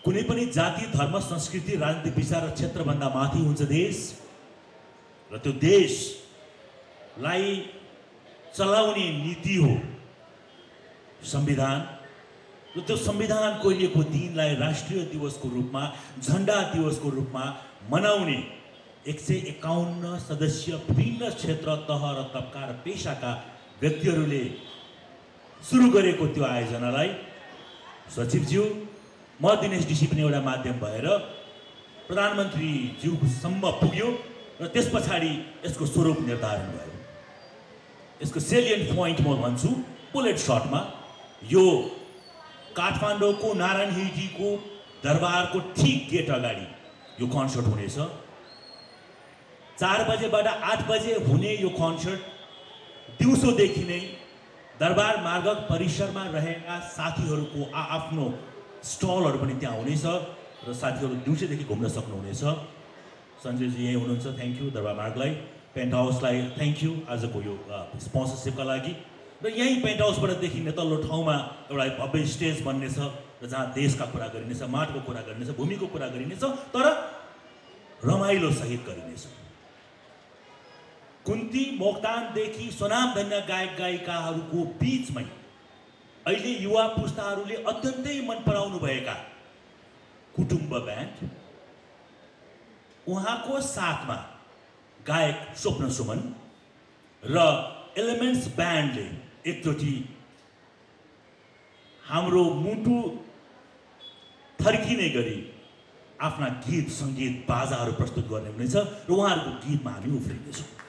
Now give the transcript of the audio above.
कुनै पनि जाति धर्म संस्कृति राजनीतिक विचार र क्षेत्रभन्दा माथि हुन्छ देश र त्यो देशलाई चलाउने नीति हो संविधान र त्यो संविधान कोरिएको दिनलाई राष्ट्रिय दिवसको रूपमा झण्डा दिवसको रूपमा मनाउने 151 सदस्य विभिन्न क्षेत्र तह र तबका र पेशाका व्यक्तिहरूले सुरु गरेको त्यो आयोजनालाई सचिवज्यू म दिनेश ऋषि पनि एउटा माध्यम भएर प्रधानमन्त्रीज्यूसम्म पुग्यो र त्यस पछाडि यसको स्वरूप निर्धारण भयो। यसको सेलियन्ट पोइन्ट म भन्छु बुलेट शटमा, यो काठमाडौँको नारायण हिलजीको दरबारको ठीक गेट अगाडि यो कन्सर्ट हुनेछ। 4 बजेबाट 8 बजे हुने यो कन्सर्ट दिउँसोदेखि नै दरबार मार्ग परिसरमा रहेका साथीहरूको आफ्नो स्टलहरू पनि त्यहाँ हुनेछ र साथीहरू दिउँसोदेखि घुम्न सक्नुहुनेछ। सञ्जयजी यही हुनुहुन्छ, थ्याङ्क यू दरबार मार्गलाई, पेन्ट हाउसलाई थ्याङ्क यू आजको यो स्पोन्सरसिपका लागि। र यही पेन्ट हाउसबाट देखिने तल्लो ठाउँमा एउटा भव्य स्टेज बन्नेछ र जहाँ देशका कुरा गरिनेछ, माटोको कुरा गरिनेछ, भूमिको कुरा गरिनेछ, तर रमाइलो सहित गरिनेछ। कुन्ती मोक्तानदेखि स्वनामधन्य गायक गायिकाहरूको बीचमै अहिले युवा पुस्ताहरूले अत्यन्तै मन पराउनु भएका कुटुम्ब ब्यान्ड, उहाँको साथमा गायक स्वप्न सुमन र एलिमेन्ट्स ब्यान्डले एकचोटि हाम्रो मुटु थर्किने गरी आफ्ना गीत सङ्गीत बाजाहरू प्रस्तुत गर्ने हुनेछ र उहाँहरूको गीतमा हामी उफ्रिनेछौँ।